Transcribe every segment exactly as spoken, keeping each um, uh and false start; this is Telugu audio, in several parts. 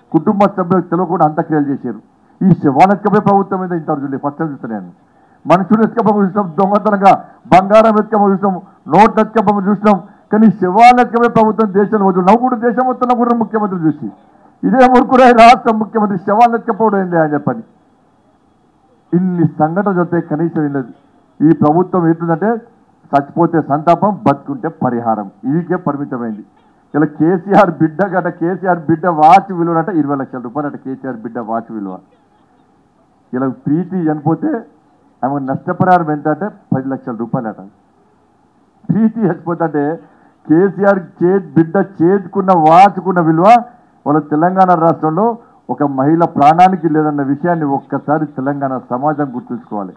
కుటుంబ సభ్యులకు తెలియకుండా అంత్యక్రియలు చేశారు. ఈ శవాలను ఎత్తుకపోయే ప్రభుత్వం మీద ఇంత చూడలేదు. ఫస్ట్ టైం చూస్తున్నాను. మనుషులు ఎత్తుకపోయి చూసినాం, దొంగతనంగా బంగారం ఎత్తుకపోయి చూసినాం, నోట్లు ఎత్తుకపోయి చూసినాం. కానీ శవాలను ఎత్తుకపోయే ప్రభుత్వం దేశంలో వద్దు. నవ్వుడు దేశం మొత్తం నవ్వుడు ముఖ్యమంత్రి చూసి ఇదే మురుకుడు రాష్ట్ర ముఖ్యమంత్రి శవాలను ఎత్తుకపోవడం ఏంటి అని చెప్పని ఇన్ని సంఘటనలు జరిగితే కనీసం వెళ్ళదు. ఈ ప్రభుత్వం ఏంటంటే చచ్చిపోతే సంతాపం, బతుకుంటే పరిహారం, ఇదికే పరిమితమైంది. ఇలా కేసీఆర్ బిడ్డ గట కేసీఆర్ బిడ్డ వాచ్ విలువ అంటే ఇరవై లక్షల రూపాయలు అట. కేసీఆర్ బిడ్డ వాచ్ విలువ. ఇలా ప్రీతి చనిపోతే ఆమె నష్టపరిహారం ఎంత అంటే పది లక్షల రూపాయలు అట. ప్రీతి చచ్చిపోతే అంటే కేసీఆర్ చే బిడ్డ చేతుకున్న వాచుకున్న విలువ వాళ్ళ తెలంగాణ రాష్ట్రంలో ఒక మహిళ ప్రాణానికి లేదన్న విషయాన్ని ఒక్కసారి తెలంగాణ సమాజం గుర్తుంచుకోవాలి.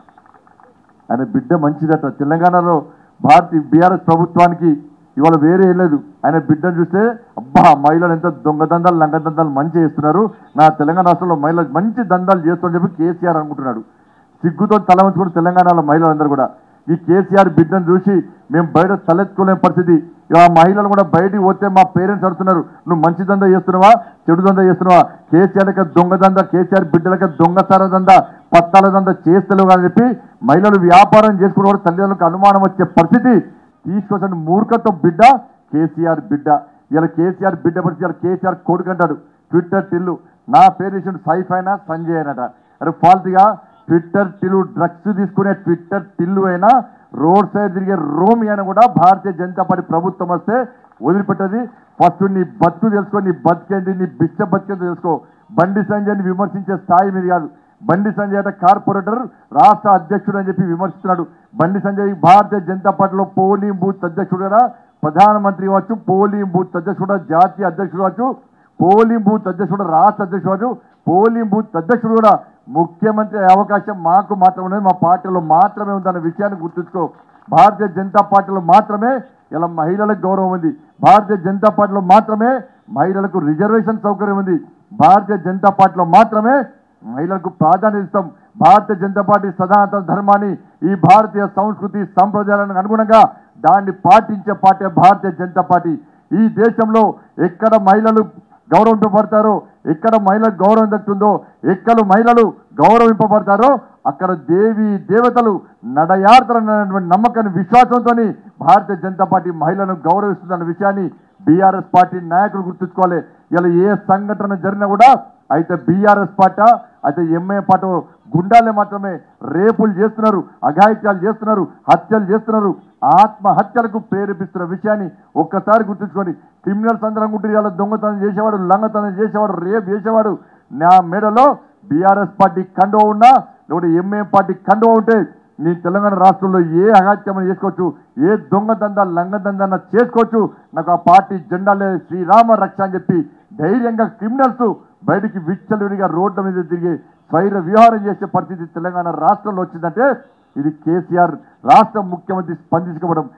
ఆయన బిడ్డ మంచిదట. తెలంగాణలో భారతీయ బీఆర్ఎస్ ప్రభుత్వానికి ఇవాళ వేరే లేదు. ఆయన బిడ్డను చూస్తే అబ్బా మహిళలు ఎంత దొంగ దందాలు లంగ దందాలు మంచి చేస్తున్నారు, నా తెలంగాణ రాష్ట్రంలో మహిళలు మంచి దందాలు చేస్తారని చెప్పి కేసీఆర్ అనుకుంటున్నాడు. సిగ్గుతో తల వంచుకుని తెలంగాణలో మహిళలందరూ కూడా ఈ కేసీఆర్ బిడ్డను చూసి మేము బయట తలెత్తుకోలేని పరిస్థితి. ఆ మహిళలు కూడా బయటికి పోతే మా పేరెంట్స్ అడుగుతున్నారు, నువ్వు మంచి దందా చేస్తున్నావా చెడు దందా చేస్తున్నావా, కేసీఆర్కి దొంగ దందా, కేసీఆర్ బిడ్డలకి దొంగసార దందా, పత్తాల దందా చేస్తలేవు అని చెప్పి మహిళలు వ్యాపారం చేసుకుని కూడా తల్లిదండ్రులకు అనుమానం వచ్చే పరిస్థితి తీసుకొచ్చిన మూర్ఖత్వం బిడ్డ కేసీఆర్ బిడ్డ. ఇలా కేసీఆర్ బిడ్డ పరిస్థితి ఇలా కేసీఆర్ కొడుకు అంటాడు. ట్విట్టర్ టిల్లు నా పేరు ఇచ్చిన సైఫ్ అయినా సంజయ్ అయినట. అరే ఫాల్తుగా ట్విట్టర్ టిల్లు డ్రగ్స్ తీసుకునే ట్విట్టర్ టిల్లు అయినా రోడ్ సైడ్ తిరిగే రోమి అని కూడా భారతీయ జనతా పార్టీ ప్రభుత్వం వస్తే వదిలిపెట్టది. ఫస్ట్ నీ బతుకు తెలుసుకో, నీ బతికేంటి, నీ బిచ్చ బతికేంటి తెలుసుకో. బండి సంజయ్ని విమర్శించే స్థాయి మీద కాదు. బండి సంజయ్ అంటే కార్పొరేటర్ రాష్ట్ర అధ్యక్షుడు అని చెప్పి విమర్శిస్తున్నాడు. బండి సంజయ్ భారతీయ జనతా పార్టీలో పోలింగ్ బూత్ అధ్యక్షుడు కదా, ప్రధానమంత్రి కావచ్చు, పోలింగ్ బూత్ అధ్యక్షుడు, జాతీయ అధ్యక్షుడు కావచ్చు, పోలింగ్ బూత్ అధ్యక్షుడు, రాష్ట్ర అధ్యక్షుడు కావచ్చు, పోలింగ్ బూత్ అధ్యక్షుడు కూడా ముఖ్యమంత్రి అవకాశం మాకు మాత్రమే, మా పార్టీలో మాత్రమే ఉందన్న విషయాన్ని గుర్తుంచుకో. భారతీయ జనతా పార్టీలో మాత్రమే ఇలా మహిళలకు గౌరవం ఉంది. భారతీయ జనతా పార్టీలో మాత్రమే మహిళలకు రిజర్వేషన్ సౌకర్యం ఉంది. భారతీయ జనతా పార్టీలో మాత్రమే మహిళలకు ప్రాధాన్యత ఇస్తాం. భారతీయ జనతా పార్టీ సనాతన ధర్మాన్ని, ఈ భారతీయ సంస్కృతి సంప్రదాయాలకు అనుగుణంగా దాన్ని పాటించే పార్టీ భారతీయ జనతా పార్టీ. ఈ దేశంలో ఎక్కడ మహిళలు గౌరవింపబడతారో, ఎక్కడ మహిళలకు గౌరవం దక్కుతుందో, ఎక్కడ మహిళలు గౌరవింపబడతారో అక్కడ దేవి దేవతలు నడయాడతారన్నటువంటి నమ్మకాన్ని విశ్వాసంతో భారతీయ జనతా పార్టీ మహిళలను గౌరవిస్తుందన్న విషయాన్ని బీఆర్ఎస్ పార్టీ నాయకులు గుర్తుంచుకోవాలి. ఇలా ఏ సంఘటన జరిగినా కూడా అయితే బీఆర్ఎస్ పార్టీ అయితే ఎంఏ పార్టీ గుండాలే మాత్రమే రేపులు చేస్తున్నారు, అఘాయిత్యాలు చేస్తున్నారు, హత్యలు చేస్తున్నారు, ఆత్మహత్యలకు ప్రేరేపిస్తున్న విషయాన్ని ఒక్కసారి గుర్తుంచుకోండి. క్రిమినల్స్ అందరం గుంటూరు ఇలా దొంగతనం చేసేవాడు, లంగతనం చేసేవాడు, రేపు చేసేవాడు నా మేడలో బీఆర్ఎస్ పార్టీ కండువ ఉన్నా లేకపోతే ఎంఏ పార్టీ కండువ ఉంటే నీ తెలంగాణ రాష్ట్రంలో ఏ అఘాత్యమని చేసుకోవచ్చు, ఏ దొంగ దందా లంగ దందా చేసుకోవచ్చు. నాకు ఆ పార్టీ జెండాలే శ్రీరామ రక్ష అని చెప్పి ధైర్యంగా క్రిమినల్స్ బయటికి విచ్చలవిడిగా రోడ్ల మీద తిరిగి స్వైర విహారం చేసే పరిస్థితి తెలంగాణ రాష్ట్రంలో వచ్చిందంటే ఇది కేసీఆర్ రాష్ట్ర ముఖ్యమంత్రి స్పందించకపోవడం.